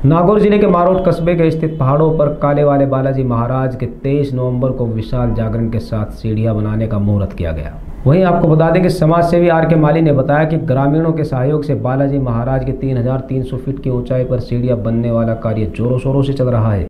नागौर जिले के मारोट कस्बे के स्थित पहाड़ों पर काले वाले बालाजी महाराज के 23 नवंबर को विशाल जागरण के साथ सीढ़ियां बनाने का मुहूर्त किया गया। वहीं आपको बता दें कि समाज सेवी आर के माली ने बताया कि ग्रामीणों के सहयोग से बालाजी महाराज के 3300 फीट की ऊंचाई पर सीढ़ियां बनने वाला कार्य जोरों शोरों से चल रहा है।